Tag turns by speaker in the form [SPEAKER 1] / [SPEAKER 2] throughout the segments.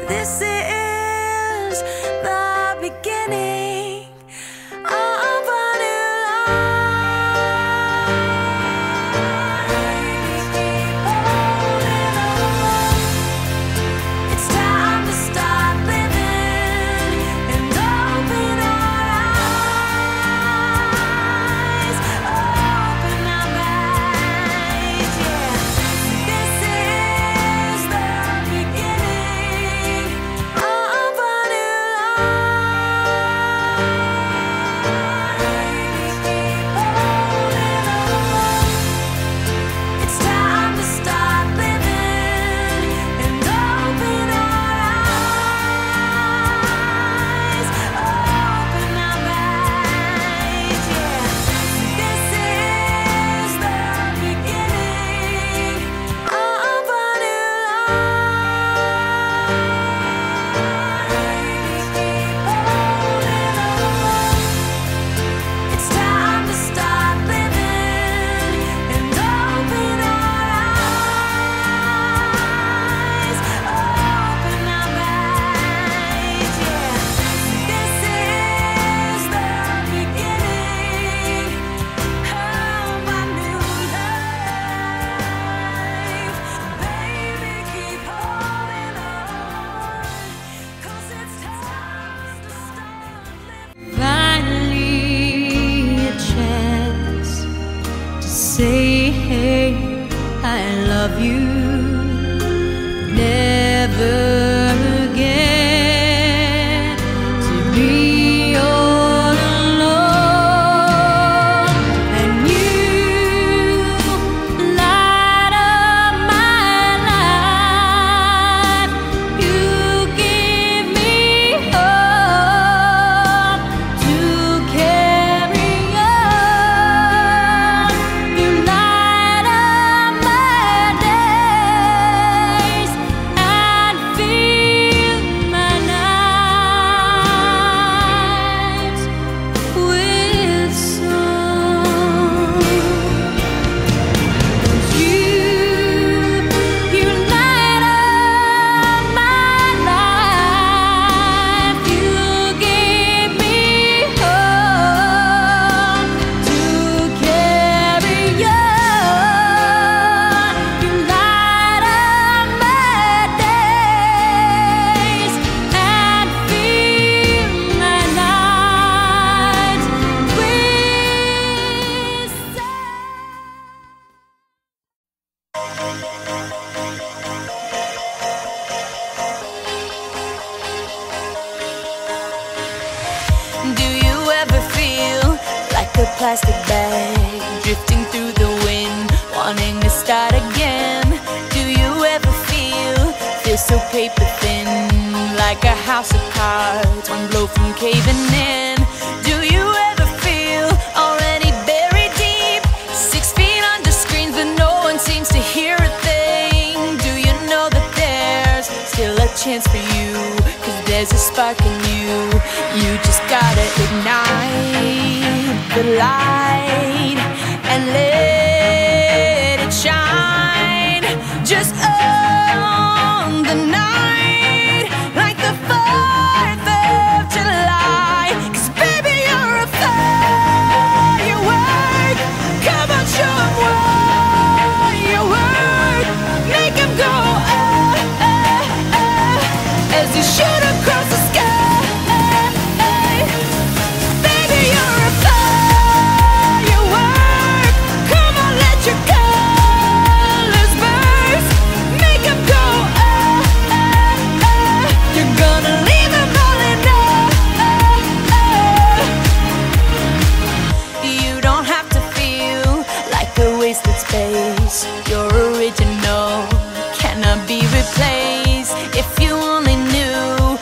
[SPEAKER 1] This is the beginning of a new life. It's time to start living and open our eyes. Open our eyes, yeah. This is the beginning of a new life. It's time to start living and open our eyes. Open our eyes, yeah. This is the beginning of a new life. It's time to start living and open our eyes. Open our eyes, yeah. This is the beginning of a new life. Baby, keep holding on, 'cause it's time to start living. Finally, a chance to say, hey, I love you. Never again to be all alone. And you light up my life. You give me hope to carry on. You light up my days and fill my nights with song. 'Cause you light up my life. You give me hope to carry on. You light up my days and fill my nights with Do you ever feel like a plastic bag drifting through the wind, wanting to start again? Do you ever feel so paper thin, like a house of cards, one blow from caving in? Do you ever feel already buried deep, 6 feet under screens, but no one seems to hear a thing? Do you know that there's still a chance for you? 'Cause there's a spark in you. You just gotta ignite the light and let it shine. Just own the night like the 4th of July. 'Cause baby, you're a firework. Come on, show 'em what you work. Make 'em go as you shoot across the sky. Baby, you're a firework. Come on, let your colors burst. Make 'em go You're gonna leave 'em all in You don't have to feel like a wasted space. You're original, cannot be replaced. If you only knew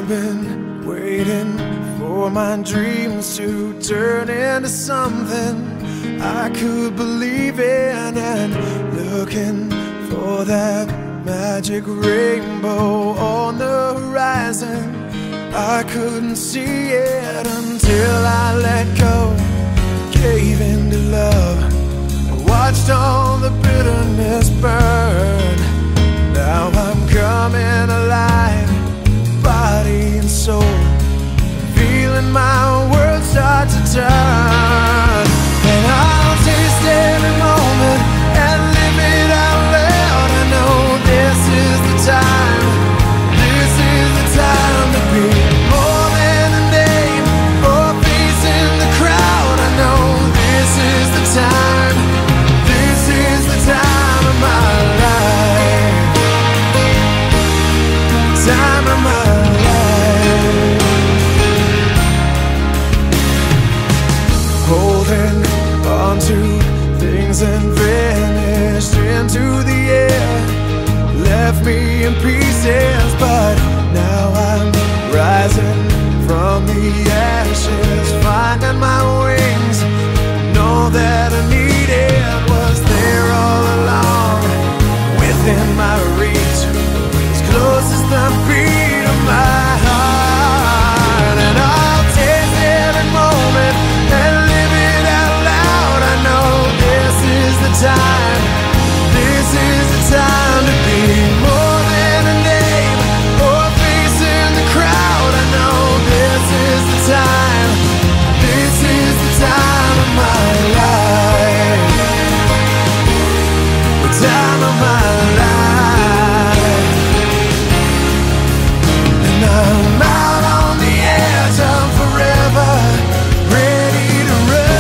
[SPEAKER 2] I've been waiting for my dreams to turn into something I could believe in, and looking for that magic rainbow on the horizon. I couldn't see it until I let go, gave in to love, and watched all the bitterness burn. Now I'm coming alive, body and soul, feeling my world start to turn. And I'll taste every moment and live it out loud. I know this is the time, this is the time to be more than a name or a face in the crowd. I know this is the time, this is the time of my life, time of my life. Holding on to things and vanished into the air, left me in pieces, but now I'm rising from the ashes, finding my wings. Know that I needed was there all along, within my reach, as close as the beat of my heart. And I'll taste every moment and live it out loud. I know this is the time, this is the time to be more than a name or a face in the crowd. I know this is the time, this is the time of my life, the time of my life. And I'm out on the edge of forever, ready to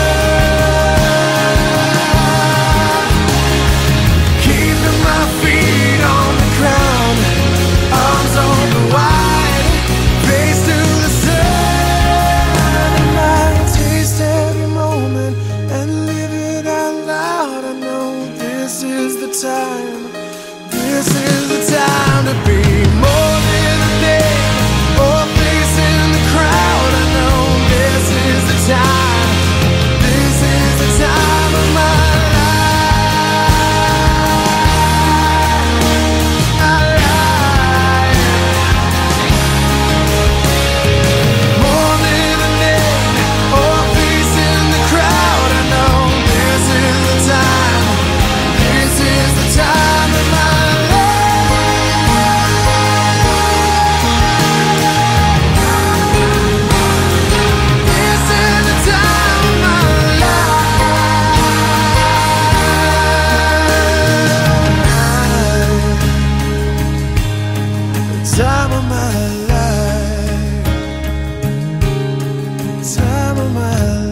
[SPEAKER 2] run, keeping my feet on the ground, arms open wide, face to the sun. And I'll taste every moment and live it out loud. I know this is the time, this is the time to be more than a name or a face in the crowd. I know this is the time, this is the time of my life. More than a name or a face in the crowd. I know this is the time, this is the time of my life. This is the time of my life, the time of my life, time of my life.